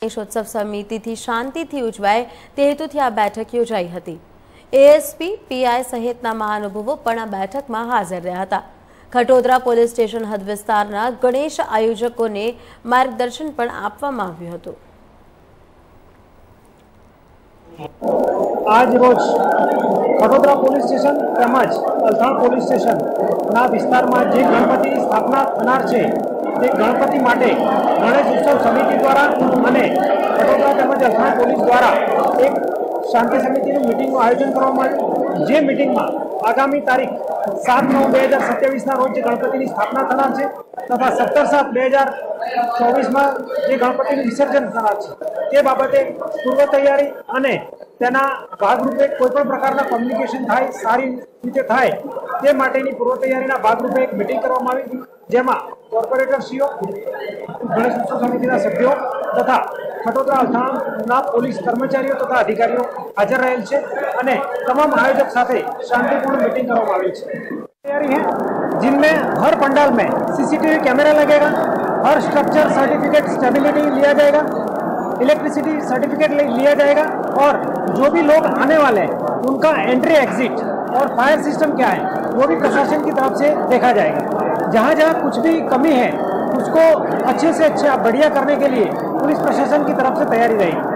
ગણેશોત્સવ સમિતિથી શાંતિથી ઉજવાય તે હેતુથી આ બેઠક યોજાઈ હતી। એએસપી, પીઆઈ સહિતના મહાનુભાવો પણ આ બેઠકમાં હાજર રહ્યા હતા। ખટોદરા પોલીસ સ્ટેશન હદ વિસ્તારના ગણેશ આયોજકોને માર્ગદર્શન પણ આપવામાં આવ્યું હતું। आज रोज खटोदरा पोलीस स्टेशन તેમજ અલથાણ પોલીસ સ્ટેશનના વિસ્તારમાં જે ગણપતિની સ્થાપના થનાર છે તે ગણપતિ માટે ગણેશ ઉત્સવ સમિતિ દ્વારા અને ખટોદરા તેમજ અલથાણ પોલીસ દ્વારા એક શાંતિ સમિતિનું મિટિંગનું આયોજન કરવામાં આવ્યું। જે મિટિંગમાં આગામી તારીખ 7/9/2027ના રોજ જે ગણપતિની સ્થાપના થનાર છે તથા 17/7/2024માં જે ગણપતિનું વિસર્જન થનાર છે તે બાબતે પૂર્વ તૈયારી અને તેના ભાગરૂપે કોઈપણ પ્રકારના કોમ્યુનિકેશન થાય, સારી રીતે થાય તે માટેની પૂર્વ તૈયારીના ભાગરૂપે એક મિટિંગ કરવામાં આવી, જેમાં કોર્પોરેટરશ્રીઓ, ગણેશ ઉત્સવ સમિતિના સભ્યો તથા ખટોદરા અલથાણના પોલીસ કર્મચારીઓ તથા અધિકારીઓ હાજર રહેલ છે અને તમામ આયોજક સાથે शांतिपूर्ण मीटिंग કરવામાં આવી છે। तैयारी है जिनमें हर पंडाल में सीसीटीवी कैमरा लगेगा, हर स्ट्रक्चर सर्टिफिकेट स्टेबिलिटी लिया जाएगा, इलेक्ट्रिसिटी सर्टिफिकेट लिया जाएगा और जो भी लोग आने वाले हैं उनका एंट्री एग्जिट और फायर सिस्टम क्या है वो भी प्रशासन की तरफ से देखा जाएगा। जहाँ जहाँ कुछ भी कमी है उसको अच्छे से अच्छा बढ़िया करने के लिए पुलिस प्रशासन की तरफ से तैयारी रहेगी।